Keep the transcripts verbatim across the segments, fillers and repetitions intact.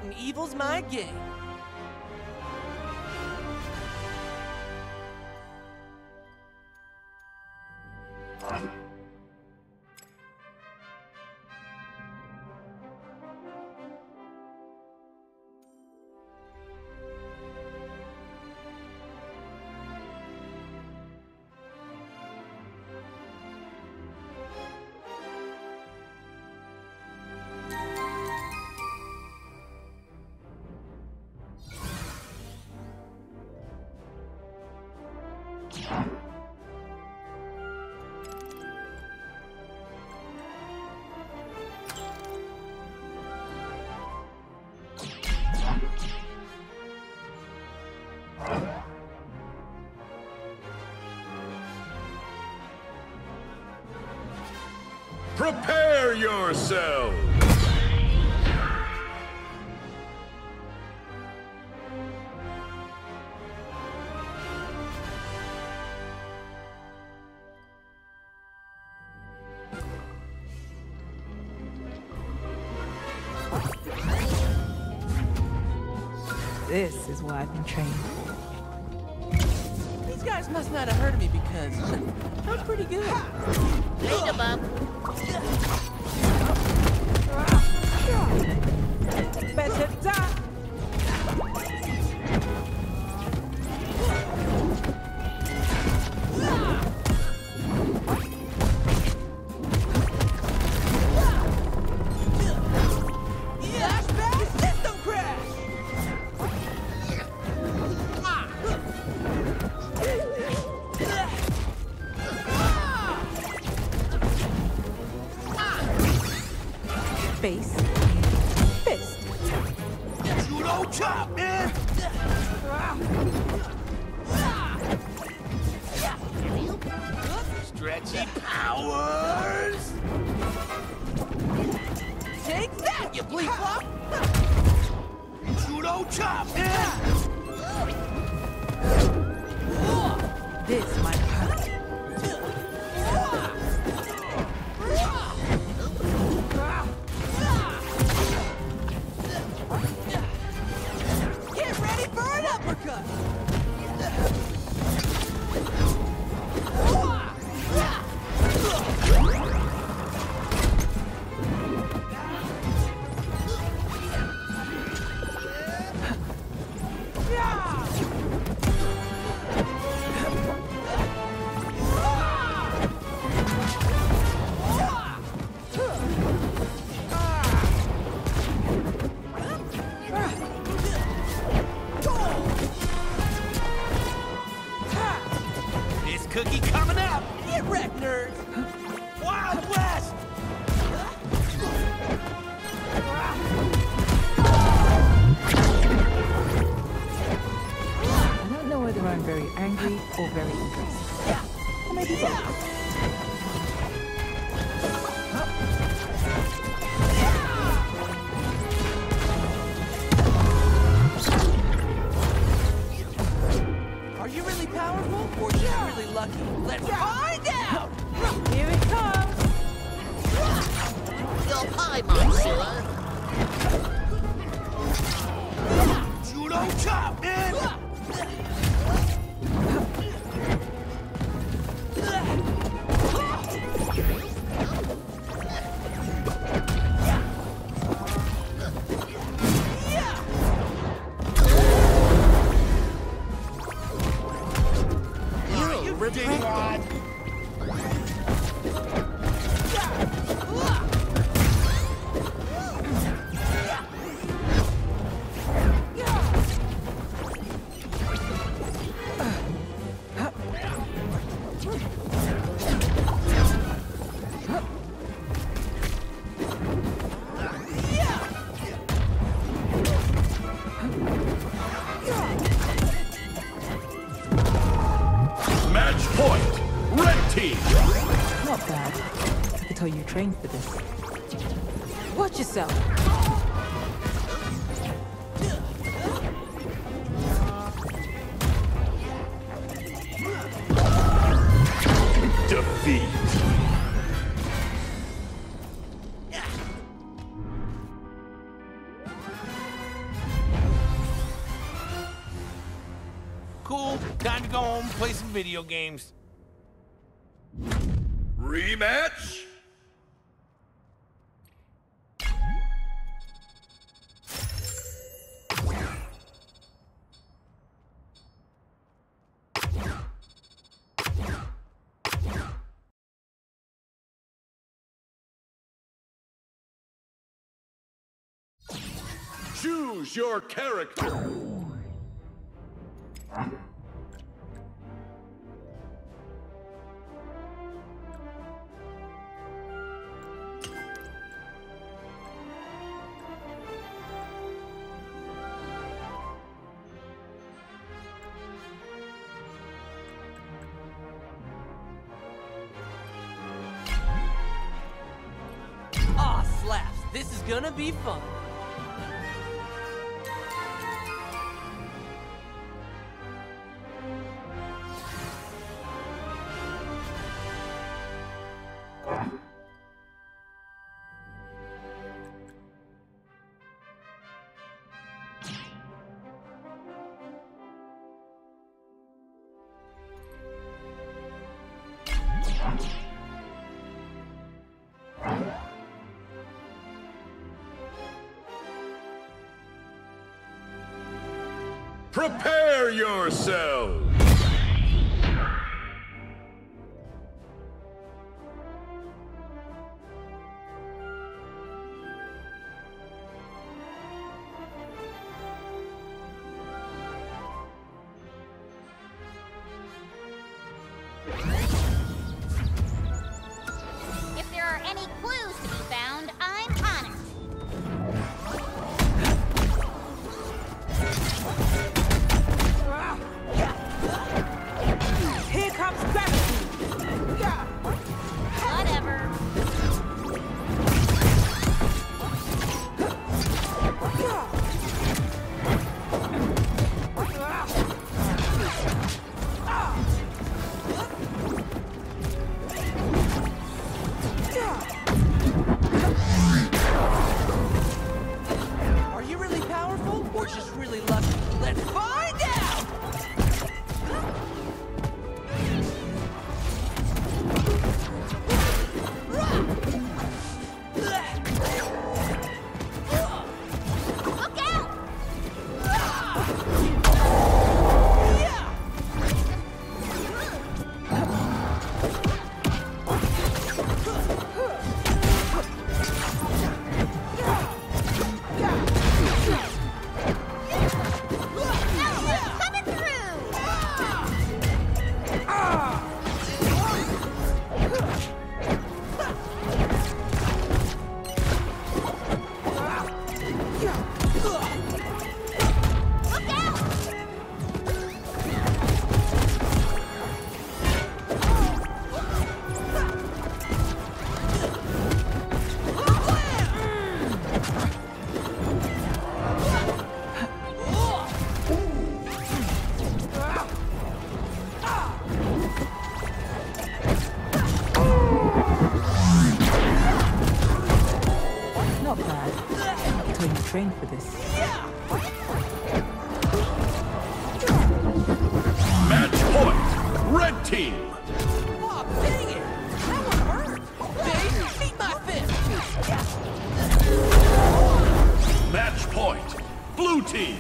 and evil's my game. Prepare yourselves! This is what I've been trained for. These guys must not have heard of me because I'm pretty good. Beat 'em up. Better die! Face. Fist. Judo chop, man! Stretchy powers! Take that, you bleep flop! Judo chop, man! This might hurt. Get ready for an uppercut! This cookie coming up! Get wrecked, nerds! Wild West! I don't know whether I'm very angry or very impressed. Or maybe both. Are you really powerful or just really lucky? Let's find out! Here it comes! Your pie, Monzilla. Judo chop, man! You'll regret Rod. Match point! Red team! Not bad. I could tell you trained for this. Watch yourself! Defeat! cool. Time to go home and play some video games. Rematch? Choose your character. Aw, slaps. This is gonna be fun. Prepare yourselves! If there are any clues to be found, I'm on it. Here comes gravity! Whatever. Are you really powerful or just really lucky? Let's find out! Look out! Elmo's coming through! Look out! Not bad. I can tell you trained for this. Match point! Red team! Aw, dang it! That one hurt! Babe, beat my fist! Match point! Blue team!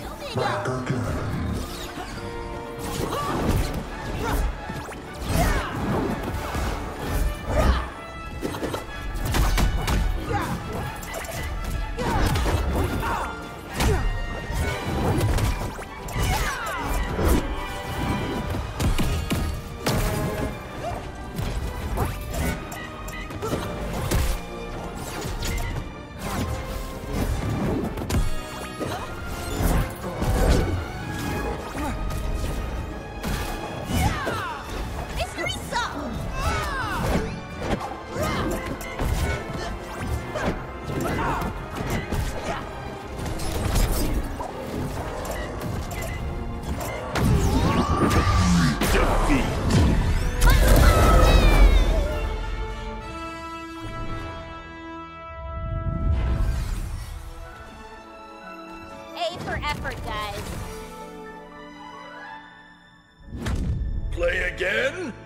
Mystery solved! Defeat! A for effort, guys. Play again?